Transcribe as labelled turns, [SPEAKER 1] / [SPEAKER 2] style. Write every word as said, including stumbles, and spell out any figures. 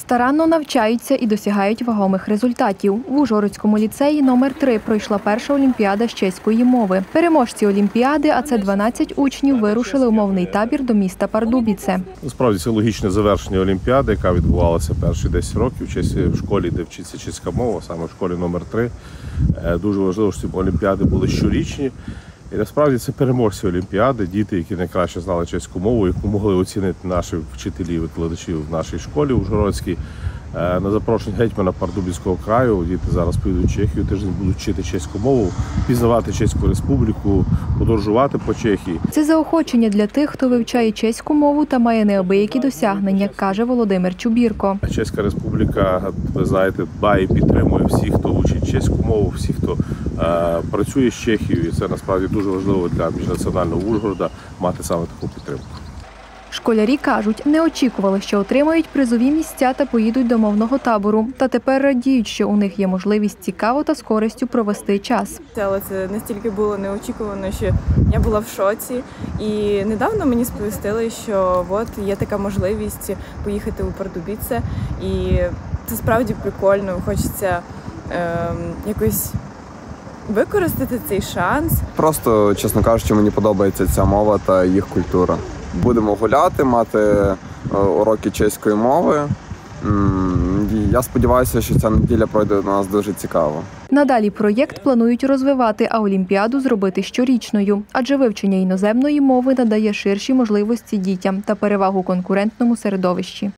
[SPEAKER 1] Старанно навчаються і досягають вагомих результатів. В Ужгородському ліцеї номер три пройшла перша олімпіада з чеської мови. Переможці олімпіади, а це дванадцять учнів, вирушили у мовний табір до міста Пардубіце.
[SPEAKER 2] Насправді це логічне завершення олімпіади, яка відбувалася перші десять років в школі, де вчиться чеська мова, саме в школі номер три. Дуже важливо, щоб ці олімпіади були щорічні. І насправді це переможці олімпіади, діти, які найкраще знали чеську мову, яку могли оцінити наші вчителі і викладачі в нашій школі Ужгородській. На запрошення гетьмана Пардубіцького краю діти зараз поїдуть в Чехію, тиждень будуть вчити чеську мову, пізнавати Чеську Республіку, подорожувати по Чехії.
[SPEAKER 1] Це заохочення для тих, хто вивчає чеську мову та має неабиякі досягнення, каже Володимир Чубірко.
[SPEAKER 2] Чеська Республіка, ви знаєте, дбає і підтримує всіх, хто учить чеську мову, всіх, хто е, працює з Чехією. І це насправді дуже важливо для міжнаціонального Ужгорода мати саме таку підтримку.
[SPEAKER 1] Школярі кажуть, не очікували, що отримають призові місця та поїдуть до мовного табору. Та тепер радіють, що у них є можливість цікаво та з користю провести час.
[SPEAKER 3] Але це настільки було неочікувано, що я була в шоці. І недавно мені сповістили, що от є така можливість поїхати у Пардубіце. І це справді прикольно, хочеться е, якось використати цей шанс.
[SPEAKER 4] Просто, чесно кажучи, мені подобається ця мова та їх культура. Будемо гуляти, мати уроки чеської мови. Я сподіваюся, що ця неділя пройде у нас дуже цікаво.
[SPEAKER 1] Надалі проєкт планують розвивати, а олімпіаду зробити щорічною. Адже вивчення іноземної мови надає ширші можливості дітям та перевагу конкурентному середовищі.